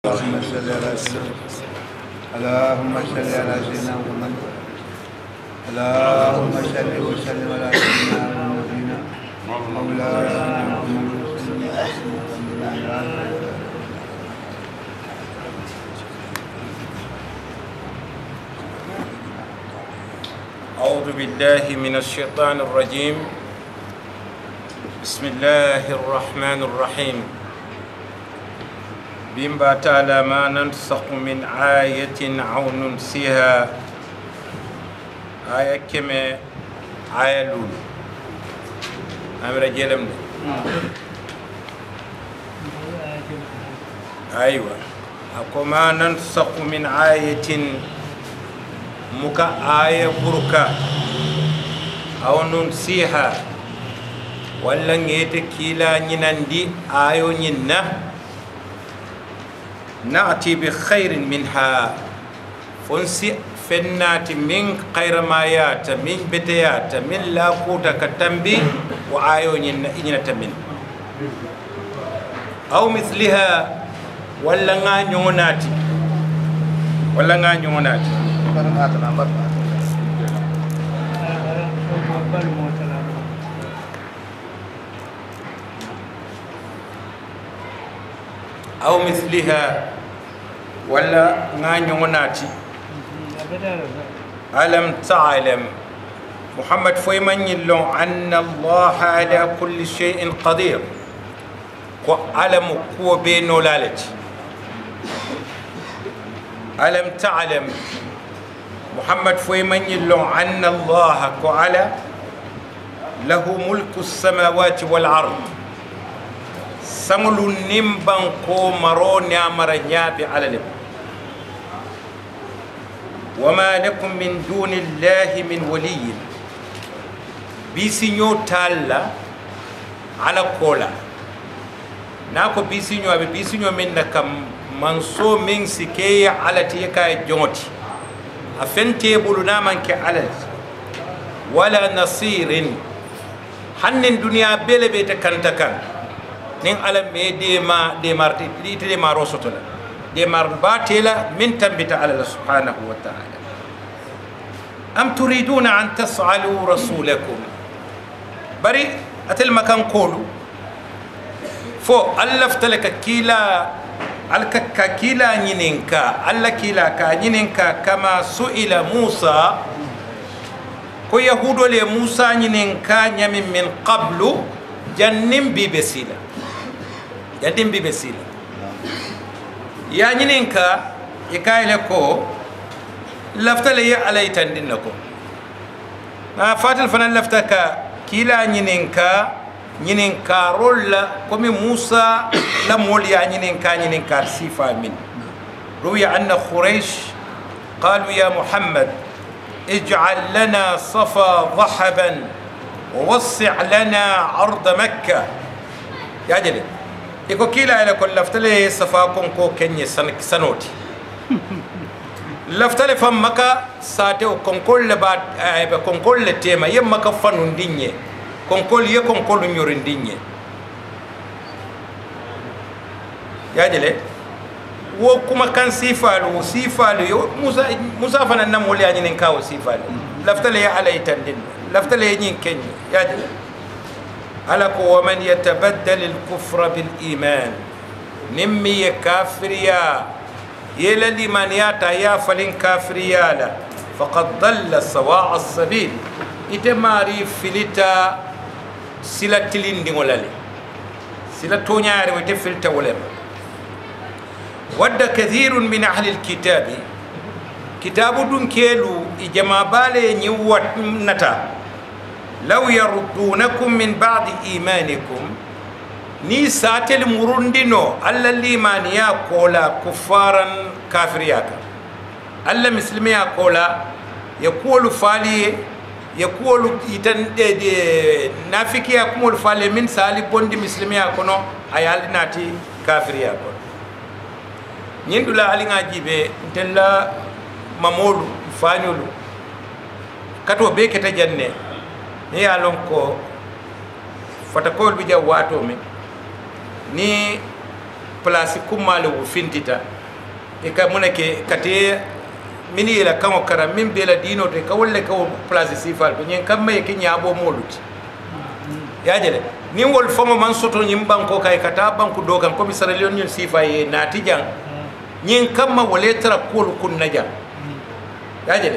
اللهم صل على سيدنا اللهم صل على سيدنا محمد اللهم صل وسلم على سيدنا ونبينا مولانا محمد صلى الله عليه وسلم. أعوذ بالله من الشيطان الرجيم. بسم الله الرحمن الرحيم. بما تعالى ما ننسخ من آية أو ننسيها آية كما آية لول أمر جلم أيوة أكو ما ننسخ من آية مكا آية بركة أو ننسيها ولا نيتكيلا نيناندي آيو نينا نأتي بخير منها فنسي فنات من خير ما يات من بديات من لاقوتا كتنبي وآيو نينا تمن أو مثلها ولا نيوناتي أو مثلها ولا نانيوناتي. ألم تعلم محمد فيمن يلون أن الله على كل شيء قدير وعلم قوة بينه لالتي. ألم تعلم محمد فيمن يلون أن الله على له ملك السماوات والأرض samulu nimban ko maro nyamara nyabi alalim wama lakum min dunillahi min waliy bisinyo talla ala kola nako bisinyo abe bisinyo min nakam manso min sike alati ka jongoti afente buluna manke alati wala nasirin hannen dunya belebe ta kantakan nin ala me de marti liti de maro sotola de mar batela min tambita ala subhanahu wa ta'ala. am turiduna an tas'alu rasulakum bari atel makan kolu fo allaf talaka kila alka kila nyininka alla kila ka nyininka kama suila Musa ko yahudo le Musa nyininka nyamin min qablu jannim bi besila yadim bi besila ya nyininka ikayle ko laftale ya alaytan dinnako na fatil fanan laftaka kila nyininka rolla komi Musa la mol ya nyininka sifa min ruya anna quraish qalu ya Muhammad اجعل لنا صفا ضحبا ووسع لنا عرض مكة يا جلي iko kila ile ko laftale safa kon ko kenye sanoti laftale fam maka sate o kon kolle ba be kon kolle tema yem maka fanu ndinye kon kol ye kon kol nyori ndinye ya jele wo kuma kan sifalu yo musa fana nam woli ani nen kawo sifalu laftale ya alaytan din laftale nyin kenye ya jele على ومن يتبدل الكفر بالإيمان نمي كافريا يلا لمن ياتا يا فلين كافريا لا فقد ضل سواء السبيل إتماري فلتا سلا تلين دي سلا تونياري وتفلتا ولم ود كثير من أهل الكتاب كتاب دون كيلو إجما بالي نيوات نتا لو يردونكم من بعد إيمانكم ني ساتل مرندينو ألا الإيمان يا كولا كفارا كافرياك ألا مسلميا كولا يقول فالي يقول يتن نافكي يقول فالي من سالي بوندي مسلميا كونو أيال ناتي كافرياك نيندولا علينا جيبه تلا مامولو فانيولو كاتو بيكتا جنة ni alon ko fatakol bi jawato mi ni place kumalo fintita e ka munake kate mini la kamo kara min bela dino te ka wolle ka place sifal to nyen kam may ke nyaabo moluti ya jele ni wol famo man soto nyim banko kay kata banko dogan ko mi sara leon nyen sifa ye nati jang nyen kam ma wole tra kol kun naja ya jele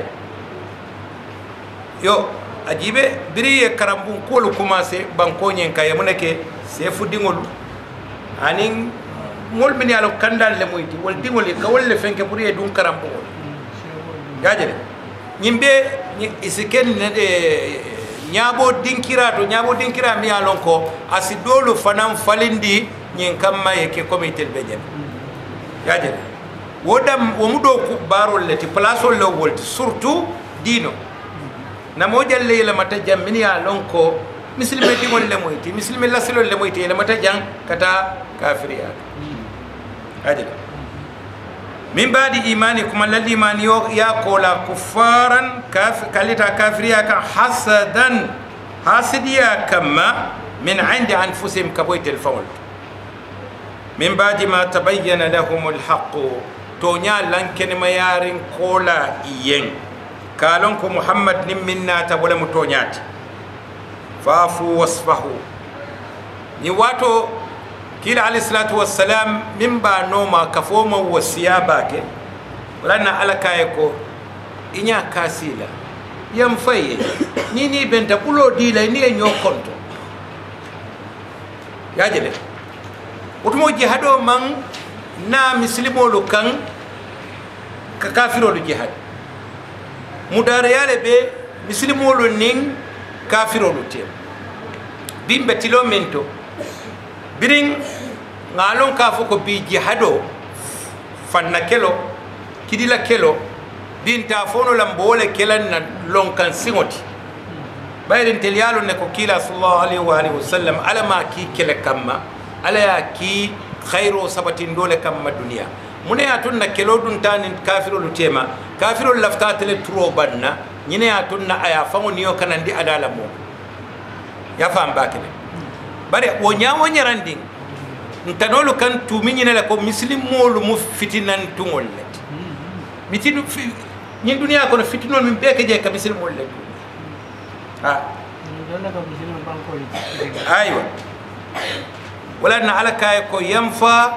yo ajibe biri e karambun kol commencer banko nyen kay munake se fu dingol anin ngol min yalo kandal le moyti wol dingol ka wolle fenke pour e dun karambo yajere nyimbe isiken ne de nyabo dinkira mi yalon ko asidolo fanam falindi nyin kamma e ke comité bejen yajere wodam womudo ku barol leti place lo wolti surtout dino na mojalle la mata jam min yalon ko muslime dingol le moyti muslime lasilo le moyti le mata jang kata kafiriya ajel min badi imanikum alladhi imani ya kola kuffaran kalita kafiriya ka hasadan hasidiya kama min indi anfusihim kaboyt alfawl min badi ma tabayyana lahum alhaq tonya lanken mayarin kola iyen kalon ko muhammad nim minna ta wala mutonyati fafu wasfahu ni wato kila alayhi salatu wassalam mimba noma kafoma wasiya bake wala alakaye ko inya kasila yam faye ni benta bulo dila ni nyo konto yajele otumo jihado man na muslimolu kan ka kafirolu jihad mudariyale be muslimolu ning kafirolu tem bimbe tilomento biring ngalon ka foko bi jihado fanna kelo kidila kelo binta fono lambole kelan na lonkan singoti bayrin telyalo ne ko kila sallallahu alaihi wasallam ala ma ki kele kamma ala ya ki khairu sabatin dole kamma dunia mune atunna kelo dun tanin kafirolu tema kafirolu laftatele tro banna nyine atunna aya fango niyo kanandi adala mo ya fam bakene bare wo nyawo nyarandi ntanolu kan tuminyina la ko muslimolu mu fitinan tungol let mitinu nyin dunia ko fitinol min beke je ka muslimol let ha donna ko muslimol banko aywa wala na ala kay ko yamfa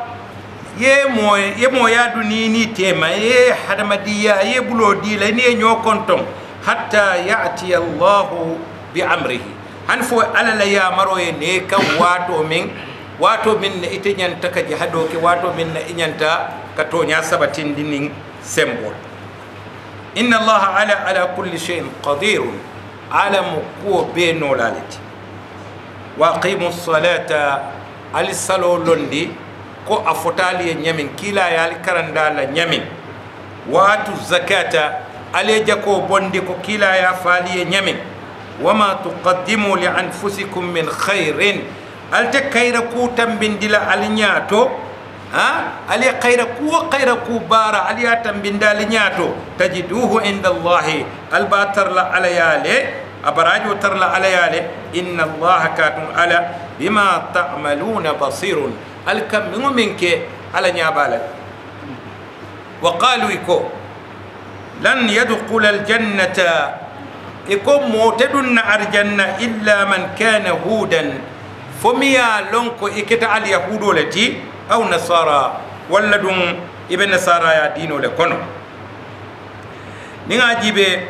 ye mo ya dunini tema ye hadamadiya ye bulodi la ni nyo konton hatta ya'ti Allah bi amrihi han fo ala la ya maro ye ne kan wato min ne ite nyanta ka jihado ke wato min ne nyanta ka to nya sabatin dinin symbol inna Allah ala kulli shay'in qadir alam ko be no lalati wa aqimus salata al salolondi ko afotali nyamin kila ya al karanda la nyamin wa atu zakata aleja ko bondi ko kila ya fali nyamin wama tuqaddimu li anfusikum min khairin alte kayra ku tambindila alinyato ha ali kayra ku bara ali tambinda alinyato tajiduhu inda allahi albatar la alayale abaraju tarla alayale inna allaha katun ala bima ta'maluna basirun alkam minke ala nyabala wa qalu iko lan yadkhula aljannata ikom motedun arjanna illa man kana hudan fomiya lonko iketa al yahudo lati aw nasara walladun ibn nasara ya dino le kono ninga jibe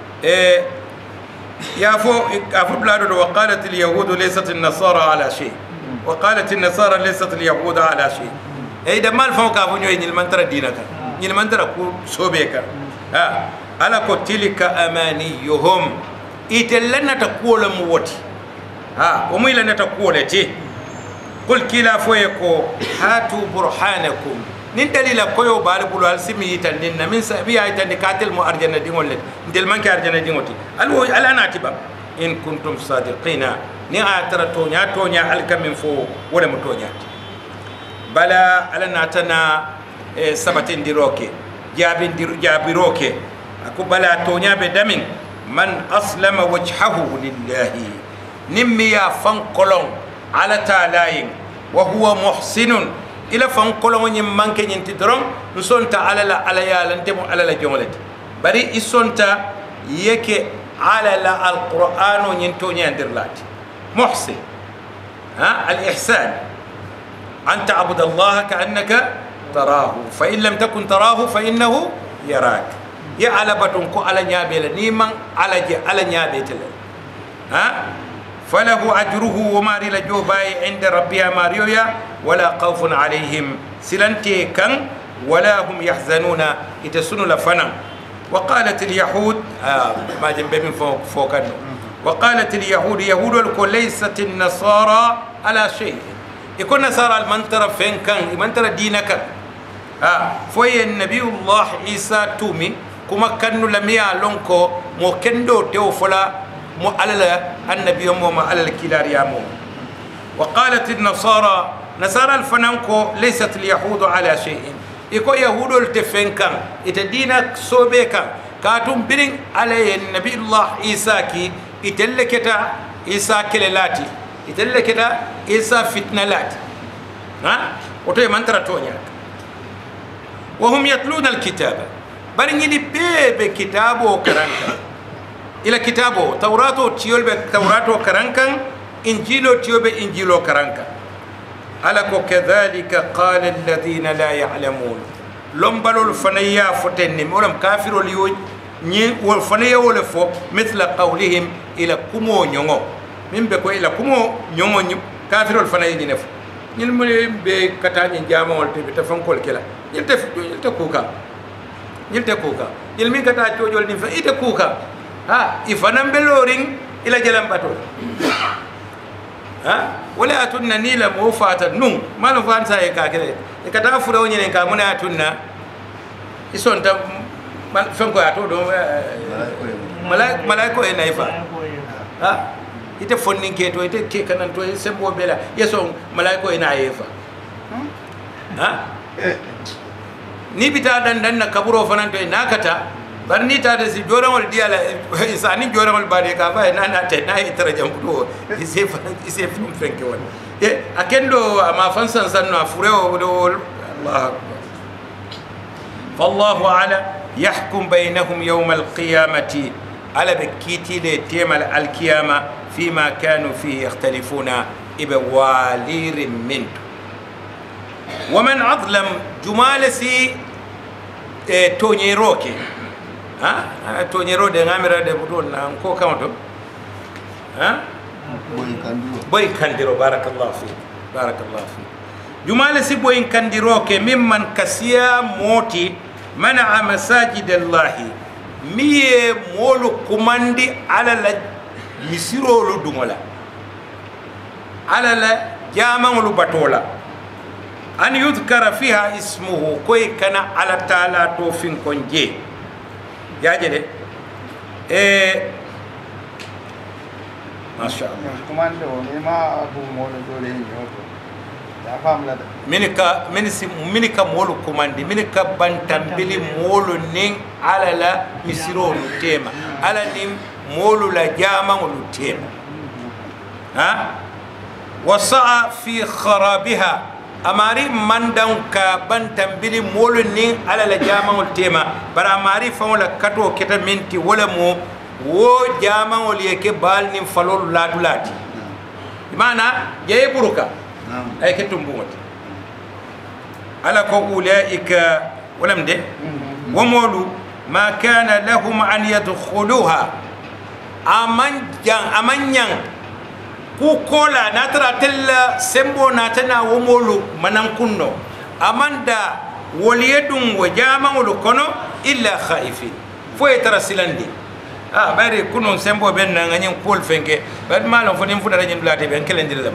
ya fo blado wa qalat al yahud laysat an nasara ala shay wa qalat an nasara laysat al yahud ala shay da mal fo ka fo nyoy nyil mantara dinaka nyil mantara ku sobeka ha ala ko tilka amaniyuhum itellana ta kuola mu woti ha o muy lana ta kuolete kul kila foye ko hatu burhanakum nin dalila koyo bal bulu al simi tan nin min sabi ay tan katel mu arjana dingol le ndel manki arjana dingoti alwo alana tiba in kuntum sadiqina ni atara tonya al kamin fo wala mu tonya bala alana tana sabatin diroke jabiroke aku bala tonya be damin man aslama wajhahu lillahi nimmi ya fan kolon ala ta'alayin wa huwa muhsinun ila fan kolongo nyim manke nyinti doron nsonta alala alayala ntemo alala jongolati bari isonta yeke alala alqur'ano nyinto nyandirlati muhsin الإحسان أن تعبد الله كأنك تراه فإن لم تكن تراه فإنه يراك يا على بتنكو على نيابيل نيمان على نيابيتل فله أجره وما رجو باي عند ربها ماريويا ولا خوف عليهم سلنتي كان ولا هم يحزنون يتسنوا لفنا وقالت اليهود ما جنب من فوق وقالت اليهود يهود الكل ليست النصارى على شيء يكون نصارى المنتر فين كان المنتر دينك فوي النبي الله عيسى تومي كما كانوا لم يعلنكو مو كندو توفلا مو على النبي مو على الكلار يا مو وقالت النصارى نصارى الفنانكو ليست اليهود على شيء يكون يهود التفين كان يتدينك صوبيكا كاتم بين على النبي الله عيسى كي يتلكتا عيسى كللاتي يتلكتا عيسى فتنلاتي وتوي منترا تونيا وهم يتلون الكتاب بارني لي بيب كتابو كرانكا الى كتابو توراتو تيول توراتو كرانكا انجيلو تيوب انجيلو كرانكا alako kadhalika qala alladhina la ya'lamun lombalol fanaya fotenni molam kafirol yo ni wol fanaya wol fo mithla qawlihim ila kumo nyongo mimbe ko ila kumo nyongo kafirol fanaya ni nef ñil mo be katani jama wol te ta fankol kila ñil te kuka ñil mi kata tojol ni fa ite kuka ifanam beloring ila jalam batol ولا أتونا نيلا موفاتا نون ما نفعل ساي كاكله كتاب فرعون يعني كامونا أتونا يسون تام فمكو أتو دو ملاك هنا يفا ite fonni keto ite ke kanan to sembo bela yeso malaiko ina yefa ni bita dan na kaburo fanan to nakata barni ta da si jorawol diala isani jorawol bade ka fa na te na itara jambudo ise fum fenke won akendo ama fansan sanno afureo do Allah fallahu ala yahkum bainahum yawm alqiyamati ala bakiti le temal alqiyama fima kanu fihi yakhtalifuna ibwalir min ومن أظلم جمالسي تونيروكي تونيرو de ngamira de budol na ko kamoto boy kandiro barakallahu fi jumala si boy kandiro ke mimman kasiya moti mana masajid allah miye molu kumandi ala la misirolu dumola ala la jama'ul batola an yudhkara fiha ismuhu koy kana ala taala to fin konje yaje de ما شاء الله كمانده ما ابو مولو دولي نيوتو يا فام لا منك مولو كماندي منك بانتامبلي مولو نين على لا مسيرو تيما على نين مولو لا جاما مولو تيما وسعى في خرابها amari mandan ka bantambili molu nin ala la jamaul tema bara amari fawla kato keta minti wala mo wo jamaul yeke bal nin falol ladulati imana jey buruka ay ketum bumoti ala ko ulaika walam de wa molu ma kana lahum an yadkhuluha amanyan ku kola natara tella sembo natana womolu manan kunno amanda waliyadun wajama wal kono illa khaifin fo etara silandi bari kuno sembo ben na ngani kol fenke bad malon fo nim fu dara nyin blate ben kelendi la ba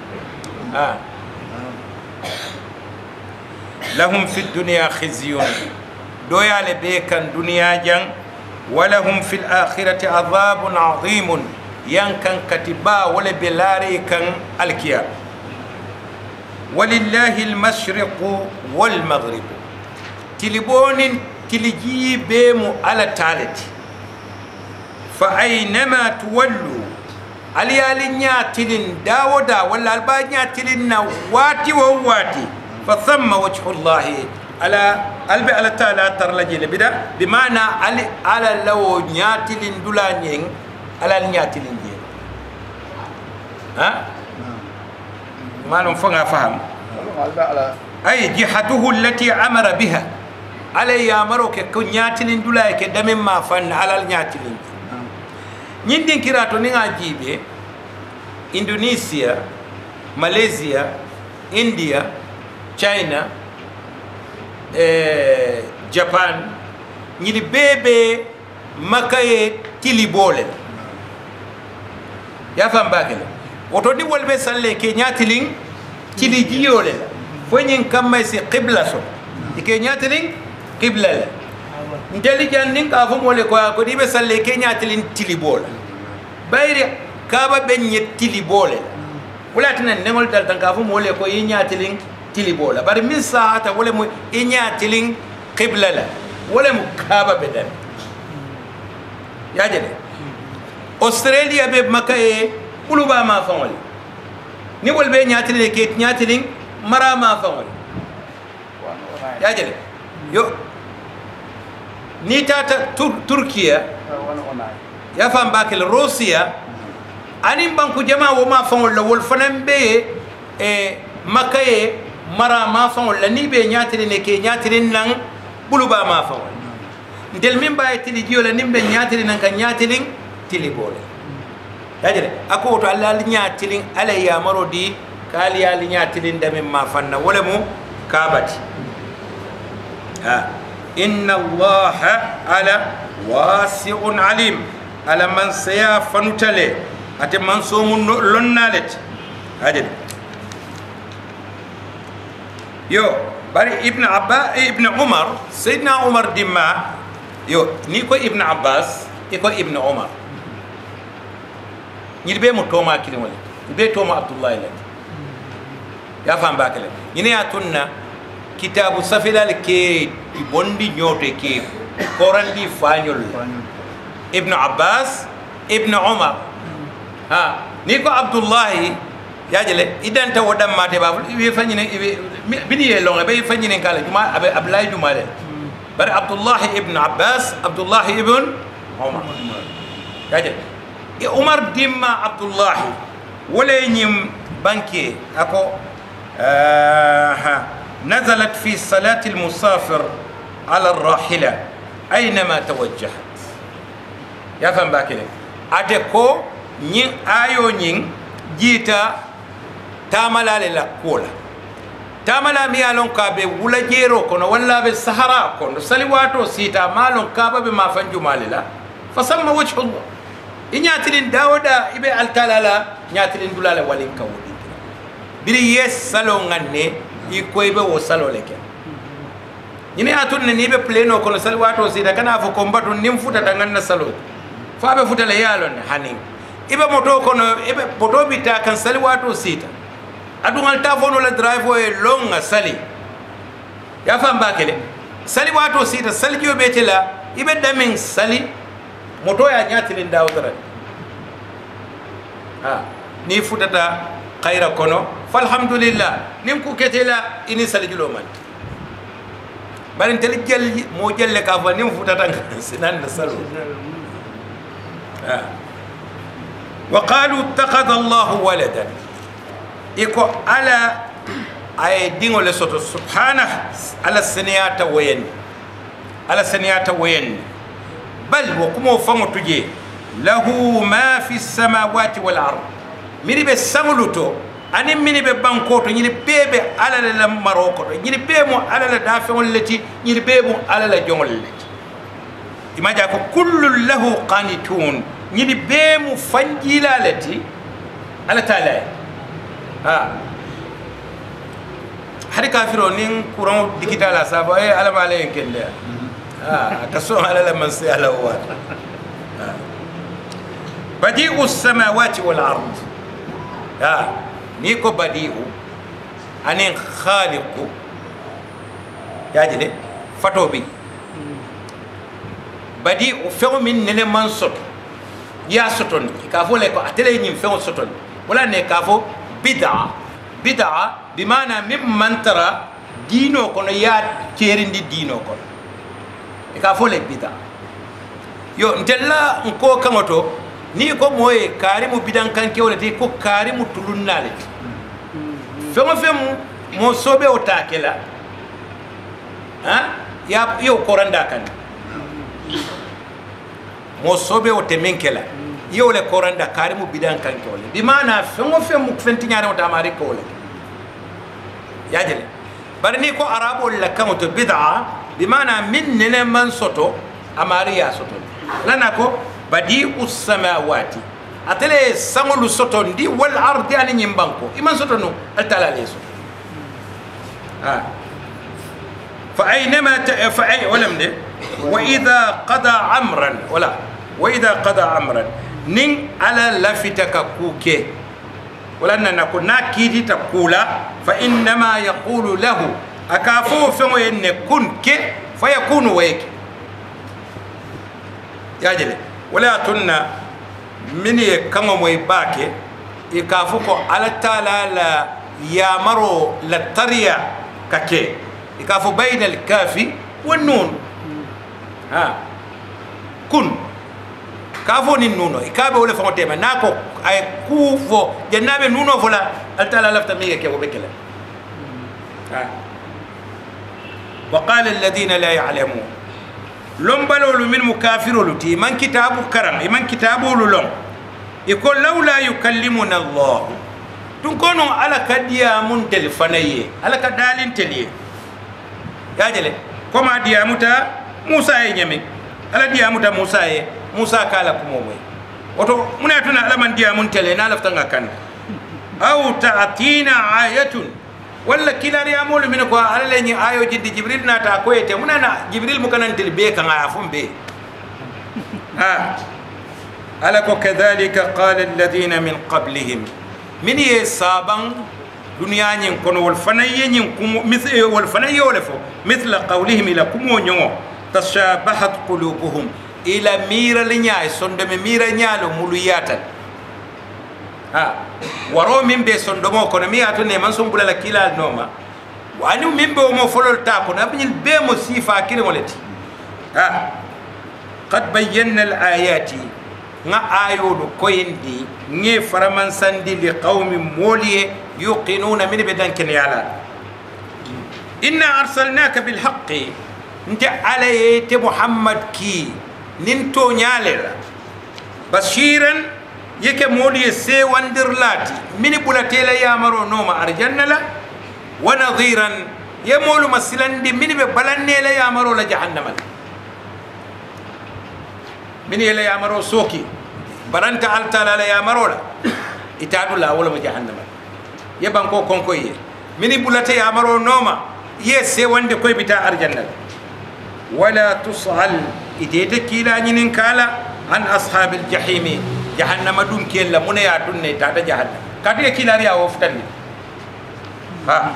lahum fi dunya khizyun doya le be kan dunya jang walahum fil akhirati adhabun adhimun yankan katiba wala belare kan alkiya walillahi almashriq walmaghrib tilibonin tiliji be mu ala talati fa aynama tuwallu aliyalinya tilin dawoda wala albanya tilin na wati wa wati فثم وجه الله على قلب على تعالى ترلجي بدا بمعنى على لو نياتلين دولانين على نياتلين دي ها ما لهم فهم أي جهته التي أمر بها على يامرك كنياتلين دولاي كدم ما فن على نياتلين نيندين كيراتو نيغا جيبي إندونيسيا ماليزيا إنديا China Japan ñi bébé makaye tili bolé ya fam bakela oto di wolbe salle ke ñatiling tili jiyole fo ñin kamay si qibla so ke ñatiling qibla la ndeli janning ka fo mole ko di be salle ke ñatiling tili bola bayri kaba be ñet tili bolé wala tan nengol dal tan ka fo mole ko yi ñatiling tili bola bari min saata wala mu iñatilin qibla la wala mu kaaba bedan ya jede australia be makaye uluba ma fawol ni wol be ñatilin ke ñatilin mara ma fawol ya jede yo ni tata turkiya ya fam bakel russia anin banku jama wo ma fawol la wol fanan be makaye mara ma fawol la ni be ñaatiri ne ke ñaatiri nan buluba ma fawol ndel min baye tili jiyo la nimbe ñaatiri nan ka ñaatiri tili bole yajere ako to alla li ñaatiri ala ya maro di kali ya li ñaatiri ndame ma fanna wala mu kabati inna allaha ala wasi'un alim ala man saya fanutale ate man so mun lonnalet yajere yo bari ibn umar sayyidina umar dimma yo ni ko ibn abbas ko ibn umar ni be mo toma kilin wala be toma abdullah la ya fam bakale ni ya tunna kitabu safilal ke bondi nyote ke korandi fanyol ibn abbas ibn umar ha ni ko abdullah yajele idan ta wadam mate ba be fanyine bini ye longa be fanyine kala juma abdullah juma le bar abdullah ibn abbas abdullah ibn umar yajele umar dimma abdullah wala nyim banki ako نزلت في صلاة المسافر على الراحلة أينما توجهت يا فهم باكله أدكو نين آيو نين جيتا tamala le la kola tamala mi alon ka be wula jero kono walla be sahara kono sali wato sita malon ka ba be ma fanju malila fasamma wajhu Allah inyatilin dawda ibe altalala nyatilin dulala walin ka wodi biri yes salo nganne i koybe wo salo leke ñini atunne ni be pleno kono sali wato sita kana fo kombatu nim futa danganna salo fa be futa le yalon hanin ibe moto kono ibe moto bita kan sali wato sita adungal tafono la driveway longa sali ya fam bakele sali wato sita sali jobe tela ibe damin sali moto ya nyatili ndawdara ni futata khaira kono falhamdulillah nim ku ketela ini sali julo man bari tel jel mo jelle ka fa nim futata sinan salo وقالوا اتخذ الله ولدا iko ala ay dingo le soto subhanahu ala saniyata wayen bal wa kuma fango tuje lahu ma fi samawati wal ard miri be samuluto ani mini be bankoto nyiri bebe ala la maroko nyiri bemo ala la dafeol leti nyiri bemo ala la jongol leti imaja ko kullu lahu qanitun nyiri bemo fanjila leti ala taala hari kafiro nin kuran digital asaba ala malen kende kaso ala la man ala wa badi'u samawati wal ard ni ko badi'u anin khaliqu yajile fato bi badi'u few min ne man sot ya soton ka fo le ko atele nyim few soton wala ne ka fo بدعة بمعنى ممن ترى dino kono ya kerindi dino kono e ka fo le bida yo ntella nko kamoto ni ko moye karimu bidan kanke wala te ko karimu tulunnale femo femu mo sobe o takela ha ya yo koranda kan mo sobe o temenkela yo le koranda karimu bidan kanke wala bi mana femo femu fentiñare o tamari ko wala ya jele bari ni ko arabo la kamoto bid'a bi mana min nene man soto amari ya soto lana ko badi'u samawati atele samulu soto ndi wal ardi ani nyimbanko iman soto no altala leso fa aynama fa ay walam de wa idha qada amran wala wa idha qada amran nin ala lafitaka kuke wala nanako nakidi takula fa inma yaqulu lahu akafu fa enne kunke fa yakunu wayki ya jele wala tunna mini kama moy bake e kafuko ala taala la yamaro la tariya kake e kafu bayna al kafi wan nun ha kun kafo ni nuno e kabe wala fa tema nako ay kufo jannabe nuno fola al taala lafta mi ke wobekela ha wa qala alladhina la ya'lamun lombalolu min mukafirolu ti man kitabu karam man kitabulu lom iko laula yukallimuna Allah tun kono ala kadiya mun telefanaye ala kadalin teliye yajele koma diya muta Musa e nyame ala diya muta Musa e Musa kala kumo moy oto munatuna ala man diya mun tele na laftanga kan aw ta'tina ayatun walla kilari amolu min ko ala leñi ayo jiddi Jibril nata ko ete munana Jibril mu kanantel be kan aya fumbe ha ala ko kadhalika qala alladhina min qablihim min yasaban dunya nyin kono wal fanaye nyin kum mithla wal fanaye wala fo mithla qawlihim ila kumo nyongo tashabahat qulubuhum ila mira linya sonde me mira nyalo muluyata ha waro min be sondomo kono mi ato ne man sombula la kila noma wani min be mo folol ta ko na bin be mo sifa kire moleti ha qad bayyana al ayati nga ayodo koyndi nge faraman sandi li qaumi moliye yuqinuna min be danken yala inna arsalnaka bil haqqi nta alayte muhammad ki nin to nyalela bashiran yake moliye se wandir lati mini bulatela yamaro noma arjanna la wa nadhiran yamolu masilandi mini be balanne la yamaro la jahannama mini la yamaro soki baranta altala la yamaro la itadu la wala jahannama yeban ko konko ye mini bulate yamaro noma ye se wande koy bita arjanna wala tusal idete kila nyinin kala an ashabil jahimi jahannama dum kella mune ya tunne tata jahannam kadi kilari ya woftani ha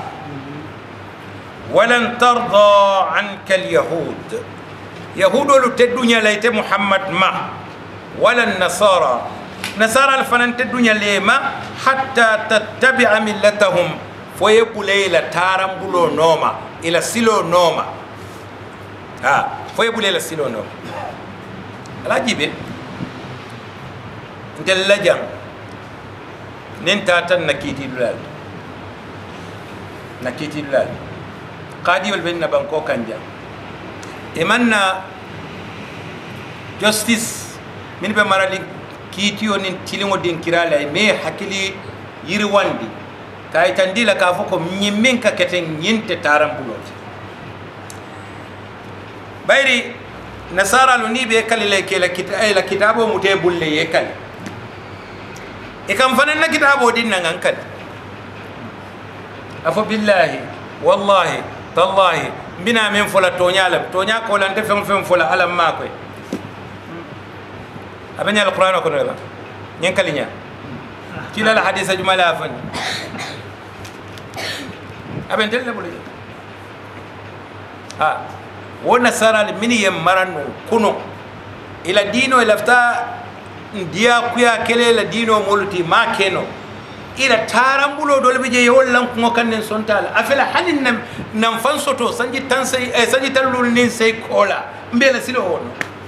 walan tarda anka alyahud yahudu tedunya layte muhammad ma walan nasara nasara alfanan tedunya lema hatta tattabi'a millatahum foyebulela tarambulo noma ila silo noma ha foyebulela silo noma alajibe ndella jam nin tatan nakiti dulal qadi wal benna banko kanja imanna justice min be marali kitiyo nin tilingo din kirala me hakili yiri wandi kay tandila ka foko nyimmin ka keten nyinte tarambulote bayri nasara lu ni be kalile kala kitabo mute bulle ye kal e kam fanan na kitabo din nan kan afo billahi wallahi tallahi bina min fola tonya ko lan te fem fola alam ma koy abanya alquran ko la nyen kalinya kila la hadith jumala fan aben del bulu ha wona sara mini yem maranu kuno ila dino ila fta ndia kuya kele la dino moluti ma keno ila tarambulo dole be je yollan ko kannen sontal afela hanin nam fan soto sanji tan sai sanji talul nin sai kola mbela silo wono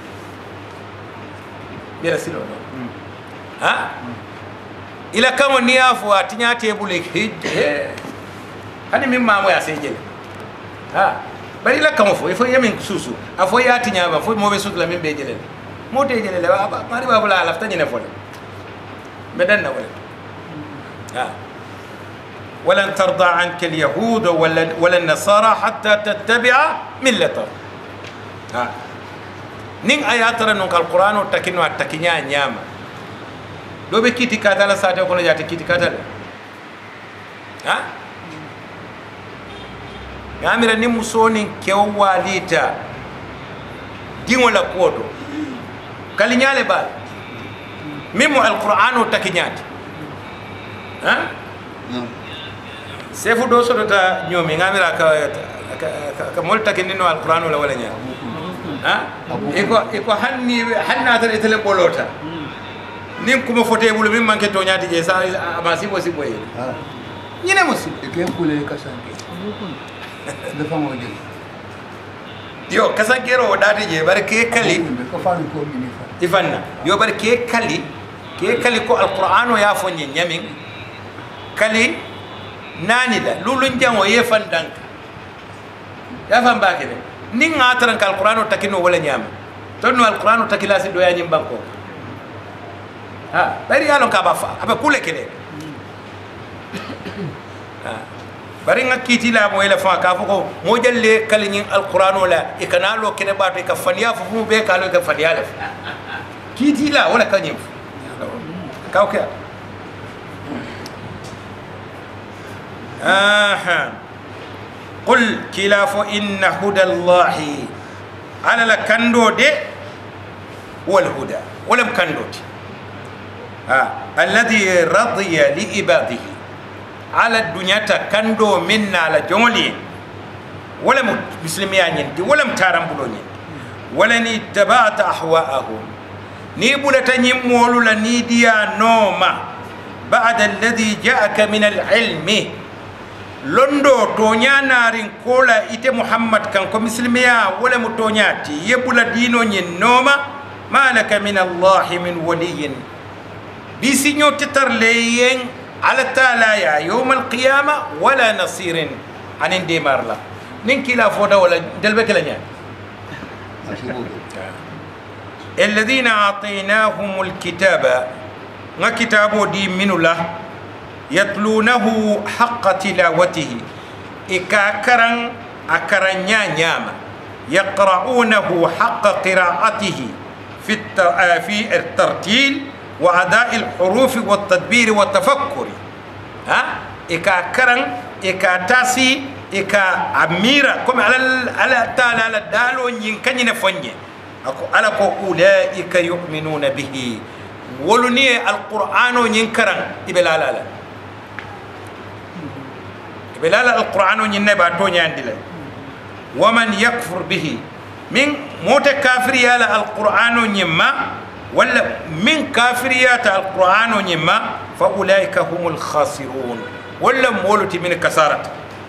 mbela silo wono ha ila kamo niafu atinya tebule hani min mamo ya sai jele ha bari la kamo fo yemin susu afo ya tinya ba fo mo be susu la min be jele mo te jele la ba mari ba bula lafta ni ne fo bedan na wala ولن ترضى عنك اليهود ولا النصارى حتى تتبع ملتهم نين آيات رنون القرآن وتكنوا التكنيا نياما لو بكيتي كاتلا ساعة يقول جاتي كيتي كاتلا نعمل نمسونين كواليتا دين ولا كودو كالنيا لبال ميمو القرآن وتكنيات sefu do soto ta nyomi ngamira ka molta kinino alquran wala nya iko hanna tan itele bolota nin kuma fote bulu min manke to nyaati je sa amasi bo sibo yi nyine musi ke kule kasanke da famo je yo kasanke ro dati je bar ke kali ko faani ko mini fa ifanna yo bar ke kali ko alquran ya fonye nyamin kali nani la lulun jango ye fandanka ya fam bakene ni ngataran kal qur'ano takino wala nyama tonno al qur'ano takila si do ya nyim banko bari yalon ka bafa aba kule kele bari ngakiti la mo ila fa ka foko mo jalle kal nyin al qur'ano la e kanalo kene bato ka faniya fu be kalo ka faniya la kiti la wala kanyim ka okay قل كلاف إن هدى الله على الكندو دي والهدى ولم كندو الذي رضي لعباده على الدنيا كندو منا على جملي ولم مسلمين ولم تارم بلوني ولن اتبعت أحواءهم نيبولة نيمولو لنيديا نوما بعد الذي جاءك من العلم londo tonya narin kola ite muhammad kan ko muslimiya wala mutonyati yebula dino nyin noma malaka min allah min waliyin bisinyo titarleyen ala taala ya yawm al qiyamah wala nasirin anin de marla nin kila foda wala delbe kala nya alladhina atainahum al kitaba nga kitabo di minula يتلونه حق تلاوته إكاكرا أكرنيا نياما يقرؤونه حق قراءته في الترتيل وأداء الحروف والتدبير والتفكر إكاكرا إكاتاسي إكا أميرا كم على تعالى على دالو ينكني نفني على أولئك يؤمنون به ولني القرآن ينكرا إبلالا بلال القرآن ينبع توني عندنا ومن يكفر به من موت كافر يالا القرآن يما ولا من كافريات القرآن يما فأولئك هم الخاسرون ولا مولت من كسارة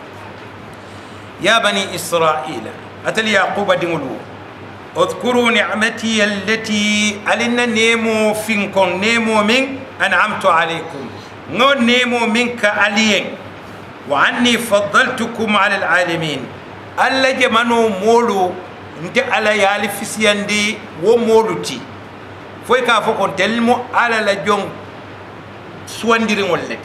يا بني إسرائيل أتل يعقوب دملو اذكروا نعمتي التي علينا نيمو فينكم نيمو من أنعمت عليكم نيمو منك عليين وعني فضلتكم على العالمين الله جمانو مولو انت على يالي فسياندي ومولوتي فوي كا فوكون تلمو على لا جون سواندير مولتي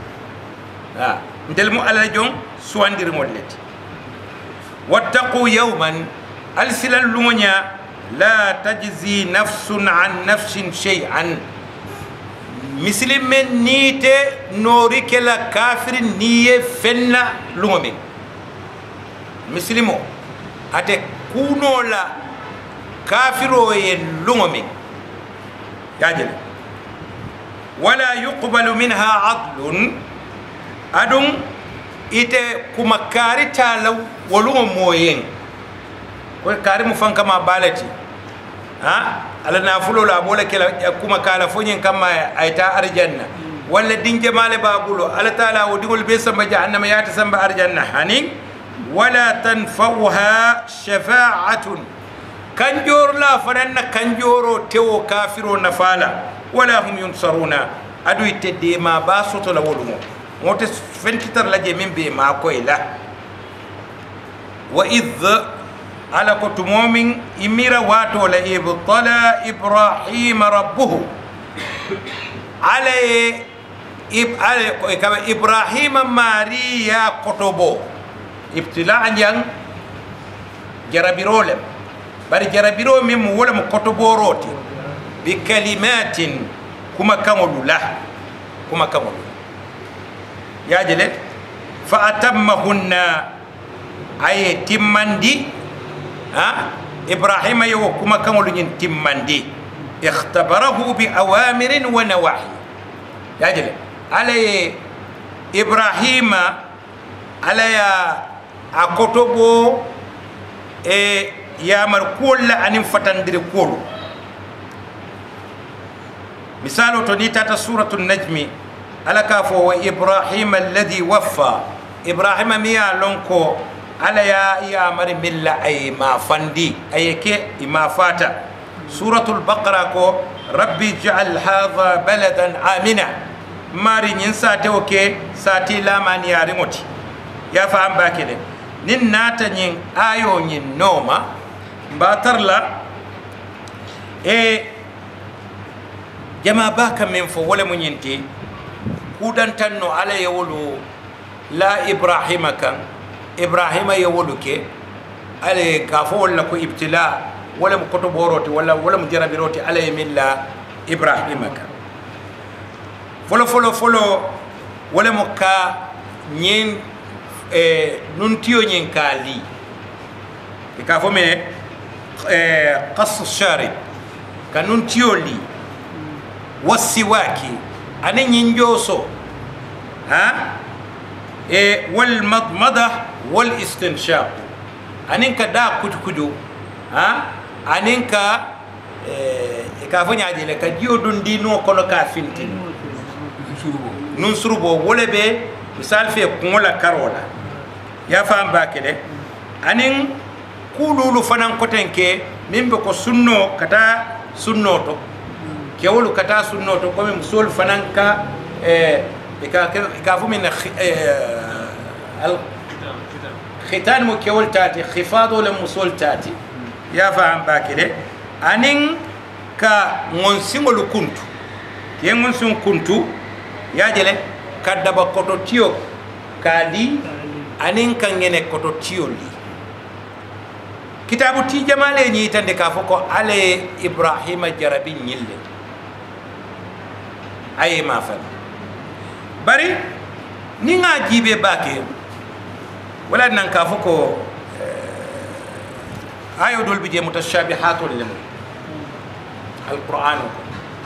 تلمو على جون سواندير مولتي واتقوا يوما السل اللونيا لا تجزي نفس عن نفس شيئا مسلم نيته نوري كلا كافر نيه فنا لومي مسلمو ate kuno la kafiro ye lومي ياجل ولا يقبل منها عدل ادم ite kuma karita la wolum moyen ko karim fanka ma balati ala nafulo la bola kala kuma kala fonyen kama ayta arjanna ولا دين جمال بابولو على تعالى وديقول بيسم جهنم ياتسم بأرجنة هني ولا تنفوها شفاعة كنجور لا فنن كنجورو تو كافرو نفالا ولا هم ينصرون أدو يتدي ما باسوت لولمو موت فنتر لجي من بي ما كويلا وإذ على كتمومين إمير واتو لإبطلى إبراهيم ربه على إبراهيم ماريا كتبو ابتلاء ين جربيرولم bari jarabiro min mo wala mo kotoboroti bi kalimatin kuma kamulu ya jele fa atammahunna ay timmandi ha ibrahim yo kuma kamulu nyin timmandi ikhtabarahu bi awamirin wa nawahi ya jele alay ibrahima alaya akotobo يا مركول أن فتندر كولو مثال تنيتا سورة النجم على كافو وإبراهيم الذي وفى إبراهيم ميا لونكو على يا مر ملا أي ما فندي أي كي ما فاتا سورة البقرة كو ربي جعل هذا بلدا آمنا ماري نساتي وكي ساتي لا من يارموتي يا فهم باكي نين ناتا نين آيو نين نوما باترلا جما باك من فو ولا من ينتي كودان تنو على يولو لا إبراهيم كان إبراهيم يولو كي على كافو ولا كو ابتلاء ولا مكتب وروتي ولا مجرب روتي على يمين لا إبراهيم كان فلو ولا مكا نين ننتيو نين كالي كافو مي قص الشارب كانون تيولي والسواكي أنا ينجوسو ها والمضمضة والاستنشاق أنك دا كجو ها أنك كافوني عادي لك جيو دندينو كونو كافينتين ننسربو ولا بي مثال في كولا كارولا يا فهم باكده أنين kululu fanan kotenke mimbe ko sunno kata sunnoto kewolu kata sunnoto ko min sol fanan ka ka fu min al khitan mo kewol tati khifadu lam musul tati ya faham bakile anin ka ngon singolu kuntu ke ngon sun kuntu ya jele kadda ba koto tiyo kali anin kan ngene koto tiyo li kitabu ti jamale ni tande ka foko ale ibrahima jarabi nyille ay ma fa bari ni nga jibe bake wala nan ka foko ayo dol bi je mutashabihatul lim alquran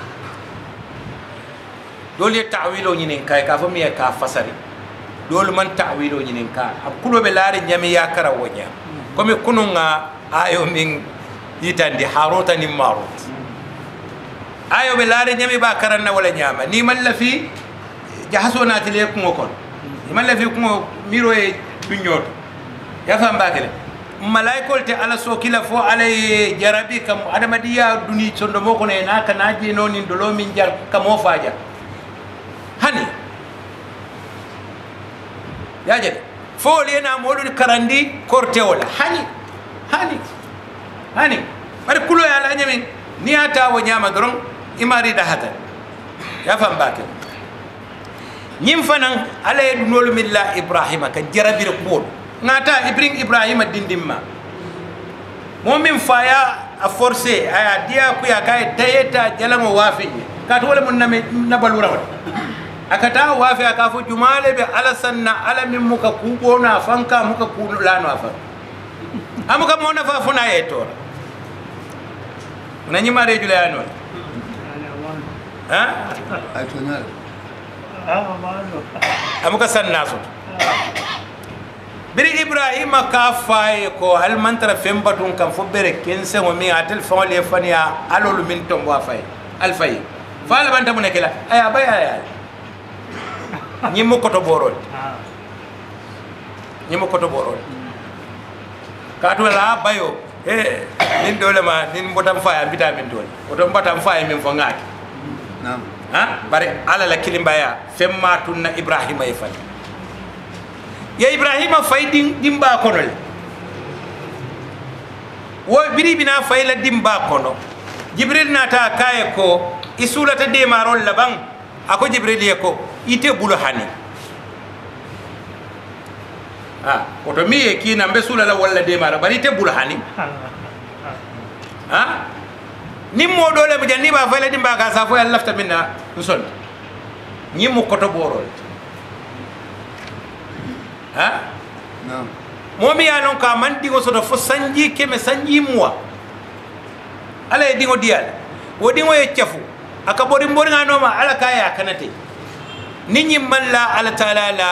dol ye ta'wilo nyinen kay ka fami ka fasari dol man ta'wilo nyinen ka akulo be laare nyami ya kara wonya komi kununga ayo min yitandi haruta ni marut ayo be laare nyami ba karanna wala nyama ni man la fi jahasona tile ko kon ni man la fi ko miro e dunyoto ya fam bakele malaikol te ala sokila fo ala jarabi kam adamadiya duni sondo moko ne naka naji noni dolo min jar kamo faja hani yaje fo lena modu karandi korte wala hani bari kulo ya la nyami ni ata wo nyama doron imari da hata ya fam bakele nyim fanan ala dunol milla ibrahima ka jarabir ko ngata ibrahima dindimma momin faya a forcer aya dia ku ya kay tayeta jalamo wafi ka to wala mun nabalura wala akata wafi aka fu jumale be ala sanna ala min muka kubona fanka muka kulano afa amuka mona fa funa yetora unanyi mare jula yano ha atonal amuka sanna so biri ibrahima ka faye ko hal mantra fembatun kan fo bere kense mo mi atel fon le fania alolu min tombo fay al fay fala banta mun kala aya bay aya ñimmo koto borol ñimmo koto borol katula bayo nin dole ma nin botam faya vitamin dole oto botam faya min fo ngaaki Naam. ha bare ala la kilimbaya femma tunna ibrahima e fay ya ibrahima fay dimba kono le wo biri bina fay la dimba kono jibril nata kaye ko isulata de marol la bang ako jibril ye ko ite bulu hani oto mi e kina mbe sulala walla de mara bari ite bulu hani nim mo dole mu janni ba fay la dimba ka sa fo yalla lafta minna usul ñi mu koto borol Naam. momi ya non ka man dingo soto fo sanji keme sanji muwa ala e dingo diyal wo dingo e tiafu aka bori mbori nga noma ala kaya kanate nit ñi man la ala taala la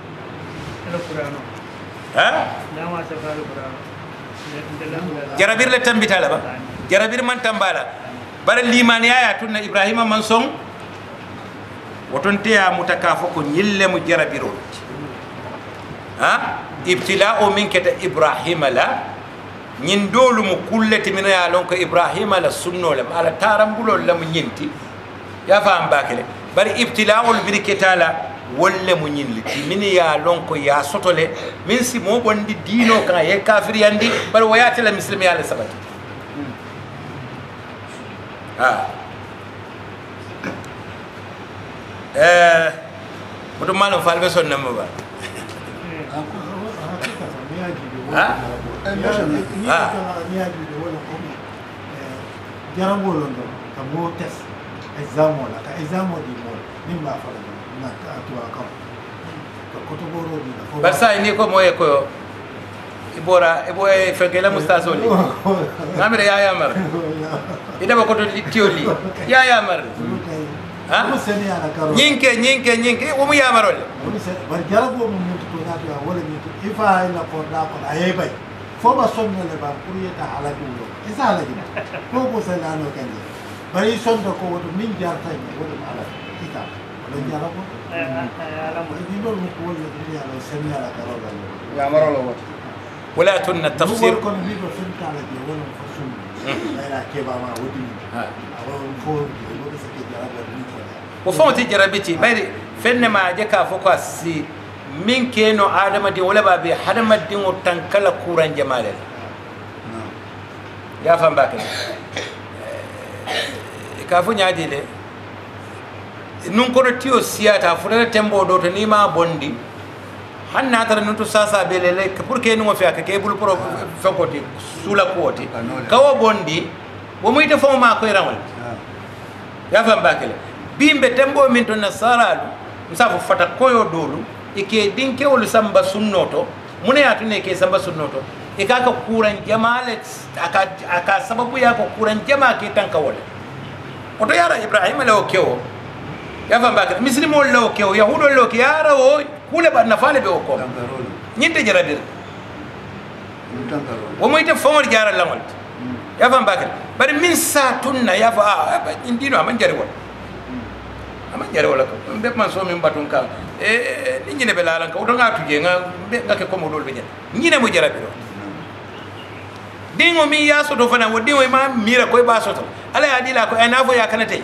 jarabir le tambita la ba jarabir man tambala bara liman ya tunna ibrahima man song woton teya mutaka fo ko ñille mu jarabirol ibtila'u min kata ibrahima la ñin dolu mu kulleti min ya lon ko ibrahima la sunno lam ala tarambulol lam ñinti ya fa am bakele bari ibtila'ul biriketa la wolle mu ñinli min ya lon ko ya sotole min si mo bondi dino kan ye kafir yandi bari wayati la muslim ya la sabati mutum malum falbe son nan ba barsa ni ko moye ko ibora iboy fekela mustasoli ngamire ya mar ida ba ko to tioli ya mar ñinke wo mu yamarol bar jarabo mo mutu to na to wala ni to ifa ila ko da ko ay bay fo ba sonno le ba pour yeta ala dulo isa ala dina ko ko sa la no kan bari sondo ko wodo min jarta ni wodo ala ita wala jarabo ala mo ni do ko wala ni ala sami ala karoga yamarol wala tunna tafsir ko ni do fenta ala di wala ko sunno ay la ke ba ma wodi awon fo wodo sa ke jarabo ni wo fonti jarabiti bari fenne ma je ka foko si min keno adama di wala babe hadama di ngo tankala kuran jamale ya fam bakay ka fu nyaadi le nun ko tiyo siyata furata tembo do to ni ma bondi hanna tara nun to sasa bele le pour que no fi aka ke bul pro fakoti sula koti kawo bondi wo muy defo ma koy rawal ya fam bakay bimbe tembo min to nasaralu msafu fata koyo dolu ike dinke wol samba sunnoto mune atune ke samba sunnoto ikaka kuran jamale aka sababu yako kuran jama ke tanka wala oto yara ibrahim law kewo ya famba ka muslimo law kewo yahudo law ke yara o kule ba nafale be ko nyinte jaradir wo moyte fomor jara lawal ya famba ka bari min sa tunna ya fa indino aman jari wala ama jare wala ko be man so min batun ka ni nyine be lalan ka o nga tuje nga ke ko mo dol be nyine mo jarabi do dingo mi ya so do fana wo dingo ma mira koy ba so to ala ya dila ko ana fo ya kana tay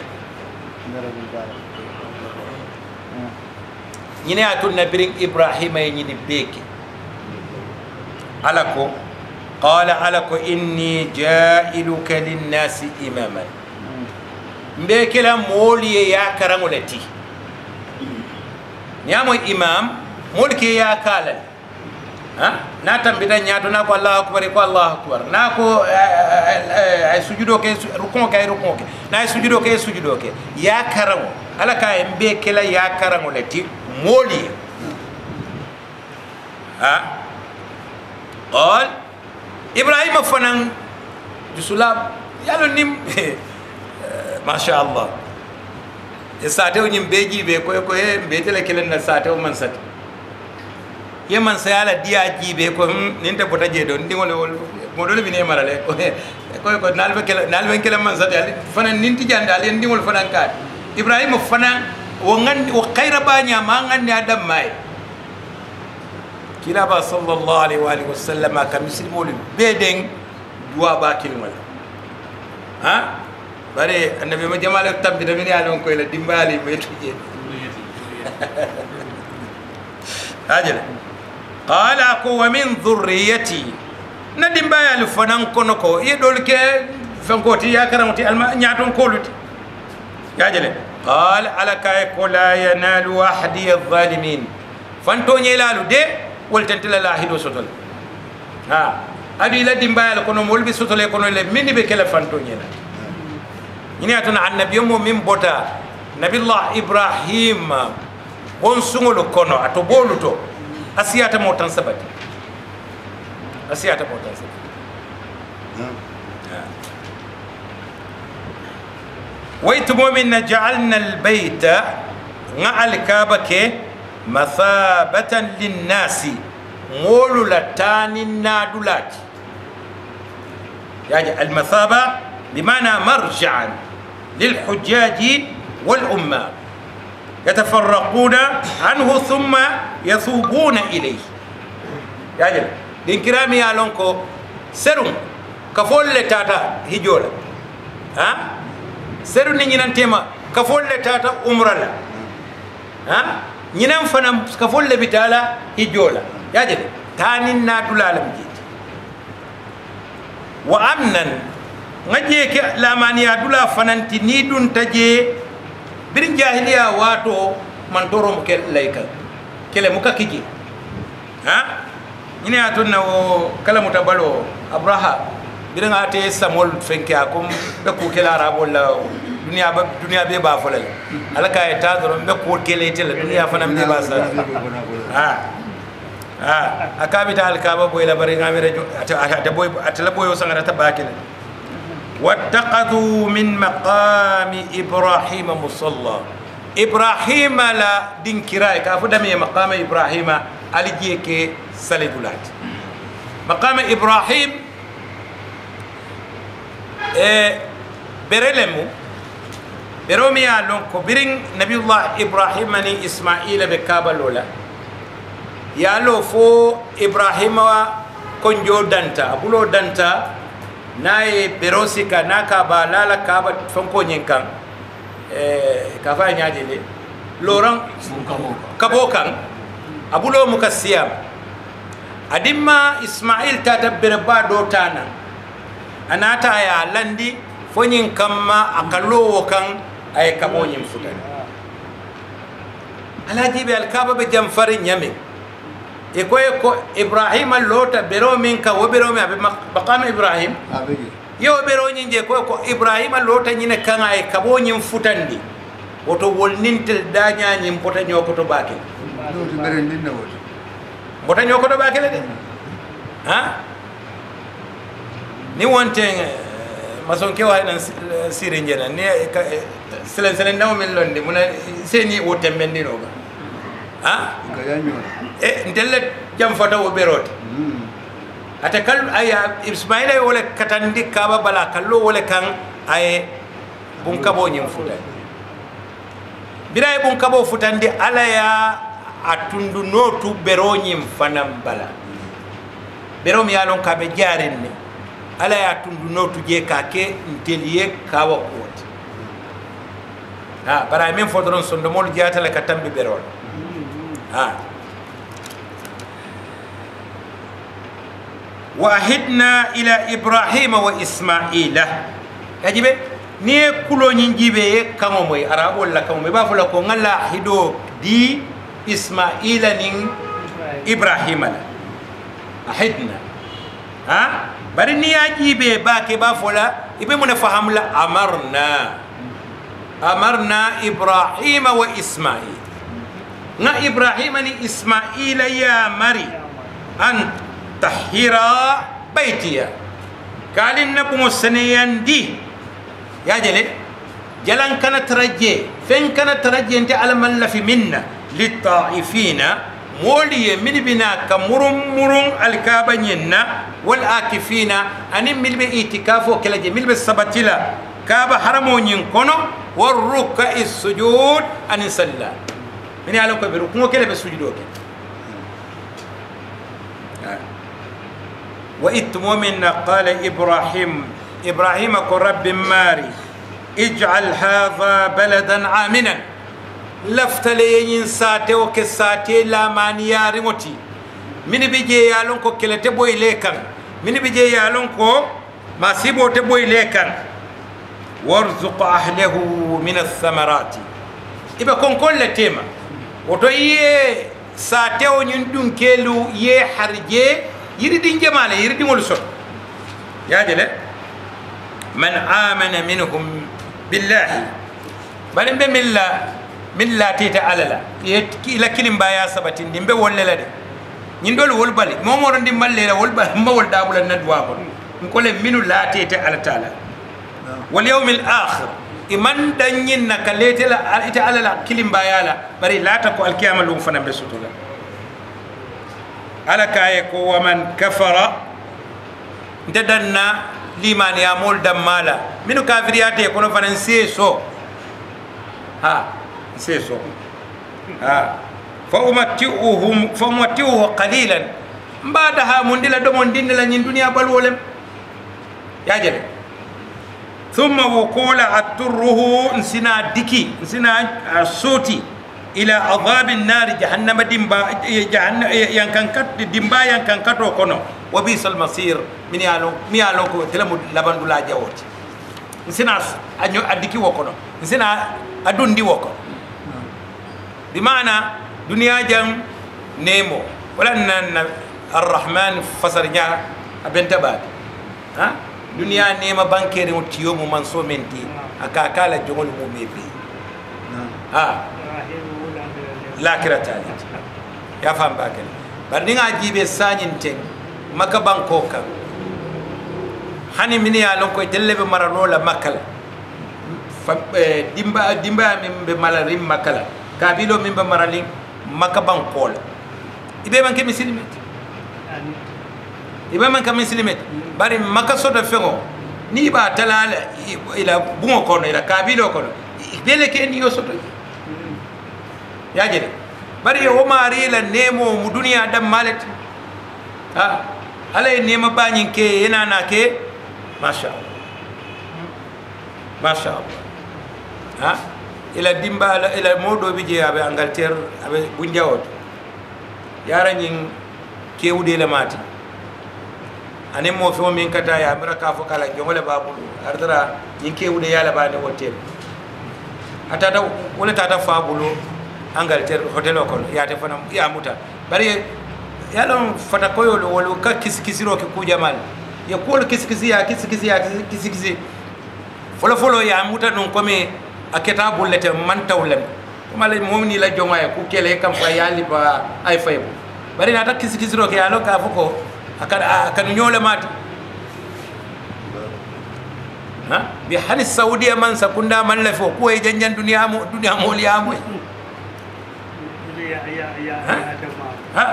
nyine atun nabirin ibrahima e nyini beke ala ko qala ala ko inni ja'iluka lin-nasi imaman mbe kela moli ya karamolati nyamo imam mulki ya kala na tambida nyato na ko allah akbar na ko ay sujudo ke rukun ke na ay sujudo ke ya karamo ala ka mbe kela ya karamolati moli qal ibrahim fanan jusulab yalo nim ما شاء الله ساتو نيم بيجي بي كو بيتلا كلن ساتو من سات يمن سيالا ديا جي بي كو نينتا بوتا جي دون ديغول مودول بي نيمارا لي كو نالبه كلا من سات فانا نينتي جاندال ديغول فانا كات ابراهيم فانا وخير بانيا ما غني ادم ماي كلابا صلى الله عليه واله وسلم كمسلمون بيدين دوا باكل ولا ها بري النبي ما جمال التبدي من يالون كويلا ديمبالي بيتجي اجل قال اكو ومن ذريتي ندم بايا لفنان كونكو يدول كي فنكوتي يا كرامتي الما نياتون كولوتي يا جل قال على كاي لا ينال احدي الظالمين فانتوني لالو دي ولتنت لا هيدو سوتول ها ادي لا دم بايا كونو مولبي سوتول كونو لي مني بكلا فانتوني لا ني اتنا عن النبي من بوتا نبي الله ابراهيم بون سونغولو كونو اتو بولوتو اسياتا موتان سبات أسياتا بوتاسي ويتمو من جعلنا البيت مع الكعبة مثابة للناس مولو لتاني النادولات يعني المثابة بمعنى مرجعا للحجاج والعمال يتفرقون عنه ثم يثوبون إليه يعني din kirami ya lonko serum ka folle tata hijola ha seru ni nyinan tema ka folle tata umrala ha nyinan fanam ka folle bitala hijola yaje tanin na dulalam jiti wa amnan ngaje ke lamani adula fananti ni dun taje bir jahiliya wato man torom ke layka kele muka kiji ha ini atuna wo kala mutabalo abraha biranga ate samol fenke akum be ko kala arabo la dunia be ba folal alaka eta doro be ko kele tele dunia fanam be ba sa akabita alkaba boy la bari ngamere ata boy atala boy sangara tabakile wattaqadu min maqami ibrahim musalla ibrahim la dinkirai ka fu dami maqama ibrahima alijie ke salidulat maqama ibrahim berelemu beromi ya lon ko biring nabiyullah ibrahim ni ismail be kabalola ya lo fo ibrahim wa konjo danta abulo danta naye berosika naka balala kaba fonko nyinkan ka fa nyaade le loran kabokan abulo mukassiyam adimma ismail tadabbir ba do tana anata ya landi fonyin kamma akalo kan ay kabonyin futan alaji be alkaba be jamfarin yami e ko ibrahim lota bero min ka wo bero mi abe maqam ibrahim yo bero nyin je ko ibrahim lota nyine kan ay kabonyin futandi woto wolnintel daña nyim pota nyokoto bakel do berendin na woto mbota ñoko do bakele de ha ni wonte mason ke wa nan sire njena ni selen naw men londe muna seni wote mendino ga ha ga yanyo ndelle jam fata wo berote ata kal aya ismaila wala katandi kaba bala kallo wala kan ay bun kabo nyim futa biray bun kabo futandi ala ya atundu notu beronyim fanam bala berom yalon ka be jarinne ala ya tundu notu je ka ke nteliye kawa kot ha bara men fodron sondo mol jata la katambe berol ha wahidna ila ibrahim wa ismaila yajibe ni kulo nyinjibe kamo moy arabo la kamo ba fula ko ngala hido di ismaila nin ibrahim la ahidna ha bari ni yajibe ba ke ba fula ibe mun faham la amarna ibrahim wa ismail na ibrahim ni ismaila ya mari an tahira baitiya kalin nabu musniyandi ya jale jalan kana taraje fen kana taraje nte alaman la fi minna litaifina moli min bina kamurum alkaba nyinna wal akifina ani milbe itikafo kala je milbe sabatila kaba haramo nyin kono والركع السجود أن يصلى من يعلم كبير كم كله بسجودك وإتمومنا قال إبراهيم كرب ماري اجعل هذا بلدا آمنا لفتلين ساتي وكساتي لا مانيا ريموتي من بيجي يالون كو كله تبوي لكان من بيجي يالون كو ما سيبو تبوي لكان وارزق أهله من الثمرات إبا كون كل تيما وتو يه ساتي ونيندون كيلو يه حرجي يريدين جماله يريدين ولسون يا جل من آمن منهم بالله بل من لا تيتا على لا كلم بايا سبتين دم بقول لا ده نيندول ولبالي ما مورن دم بالله ولبال ما ولد أبو الندوة نقول منو لا تيتا على تعالى واليوم الآخر إمان دنين نكاليت لا إتا على لا كلم بايا لا بري لا تكو الكيامة لهم فنم بسطولا على كايكو ومن كفر ندنا liman ya mol damala minu kafiriyate kono fanan seso ha seso ha fa umatti'uhu qalilan mbadaha mundila do mon dindila nyin duniya bal wolem ya jere thumma waqula aturruhu insina diki insina soti ila adhabin nar jahannama dimba jahannam yankan kat dimba yankan kato kono wa bisal masir min yalo ko telamu labandula jawoti insina anyo adiki wokono insina adundi woko bi maana dunya jam nemo wala nan arrahman fasarnya abenta bad ha dunya nema bankere mo tiyo mo manso menti aka kala jongol mo mebi ha lakira tali ya fam bakale bar ninga jibe sañinte maka banko kan hani min ya lon koy tellebe marano la makala dimba min be malarim makala kabilo min be maralim maka banko la ibe man ke muslimet ibe man ka muslimet bari maka sodo fengo ni ba talala ila bungo kono ila kabilo kono bele ke ni yo sodo ya jere bari o mari la nemo mu duniya dam malet ha alay nema bañin ke yana na ke masha Allah ha ila dimba ila modo bi je abe Angleterre abe bunjawot yara nyin ke wude la mati ane mo fo min kata ya mira ka fo kala jongole babulu ardara nyin ke wude yala bane hotel atata wala tata fabulo Angleterre hotel ko ya te fana ya muta bari yalon fata koyo wala ka kisikisiro ke ku jamal ya ko kisikisi folo ya muta non comme aketa bullete man tawlem kuma le momni la jongay ku kele kam fa yali ba ay faybo bari na ta kisikisiro ke yalo ka fuko akan nyole mati ha bi hanis saudiya man sakunda man la fo ko e janjan duniya mo liya mo ha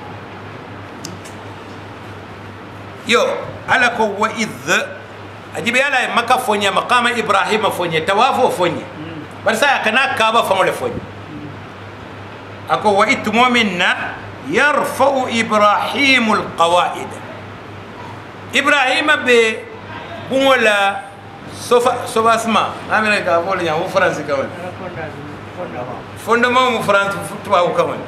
yo ala ko wa idh ajibe ala maka fonya maqama ibrahim fonya tawafo fonya bar sa kana kaaba famole fonya ako wa itmo minna yarfa'u ibrahim alqawaid ibrahim be bungola sofa asma amere ka bol nya wo france ka won fondement mo france tuwa ko won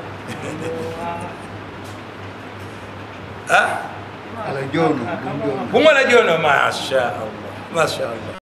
ha على جونه بونغ على جونه ما شاء الله